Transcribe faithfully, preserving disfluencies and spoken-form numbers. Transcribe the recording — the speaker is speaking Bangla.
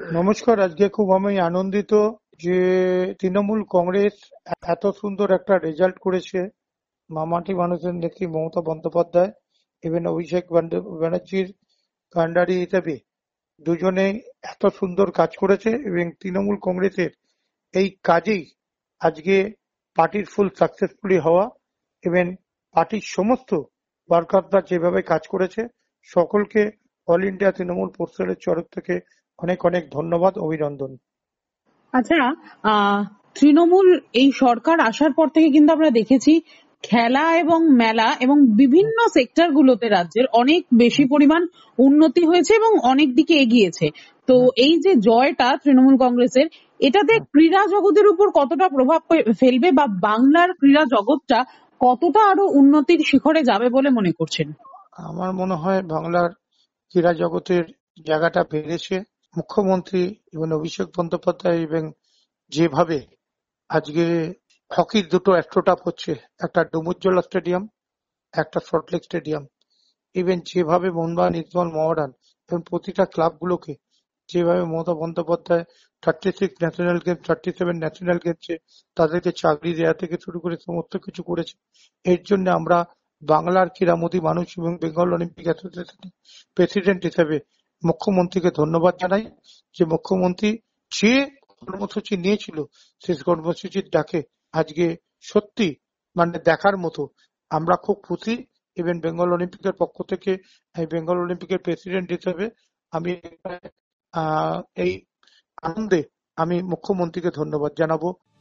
নমস্কার। আজকে খুব আমি আনন্দিত যে তৃণমূল কংগ্রেস এত সুন্দর একটা রেজাল্ট করেছে। মামাটি মানুষের নেত্রী মমতা বন্দ্যোপাধ্যায় এবং অভিষেক বন্দ- ব্যানার্জির কাণ্ডারি হিসেবে দুজনেই এত সুন্দর কাজ করেছে এবং তৃণমূল কংগ্রেসের এই কাজেই আজকে পার্টির ফুল সাকসেসফুলি হওয়া এবং পার্টির সমস্ত ওয়ার্কাররা যেভাবে কাজ করেছে সকলকে অল ইন্ডিয়া তৃণমূল পরিষদের তরফ থেকে অনেক অনেক ধন্যবাদ, অভিনন্দন। আচ্ছা, আহ তৃণমূল এই সরকার আসার পর থেকে কিন্তু আমরা দেখেছি খেলা এবং মেলা এবং বিভিন্ন সেক্টর গুলোতে রাজ্যের অনেক বেশি পরিমাণ উন্নতি হয়েছে এবং অনেক দিকে এগিয়েছে। তো এই যে জয়টা তৃণমূল কংগ্রেসের, এটাতে ক্রীড়া জগতের উপর কতটা প্রভাব ফে- ফেলবে বা বাংলার ক্রীড়া জগৎটা কতটা আরো উন্নতির শিখরে যাবে বলে মনে করছেন? আমার মনে হয় বাংলার ক্রীড়া জগতের জায়গাটা বেড়েছে। মুখ্যমন্ত্রী এবং অভিষেক বন্দ্যোপাধ্যায় এবং যেভাবে আজকে হকির দুটো অ্যাস্ট্রোটাফ হচ্ছে, একটা ডুমুরজলা স্টেডিয়াম, একটা সল্টলেক স্টেডিয়াম, ইভেন যেভাবে মোহনবাগান, ইস্টবেঙ্গল, মোহামেডান এবং প্রতিটা ক্লাবগুলোকে যেভাবে Mamata Bandyopadhyay thirty six national games, thirty seven national গেমসে তাদেরকে চাকরি দেওয়া থেকে শুরু করে সমস্ত কিছু করেছে। এর জন্য আমরা বাংলার ক্রীড়ামোদী মানুষ এবং বেঙ্গল অলিম্পিক অ্যাসোসিয়েশনের প্রেসিডেন্ট হিসেবে মুখ্যমন্ত্রীকে ধন্যবাদ জানাই যে মুখ্যমন্ত্রী যে কর্মসূচি নিয়েছিল সেই কর্মসূচির ডাকে আজকে সত্যি মানে দেখার মতো। আমরা খুব খুশি এবং বেঙ্গল অলিম্পিকের পক্ষ থেকে এই বেঙ্গল অলিম্পিকের প্রেসিডেন্ট হিসেবে আমি আহ এই আনন্দে আমি মুখ্যমন্ত্রীকে ধন্যবাদ জানাবো।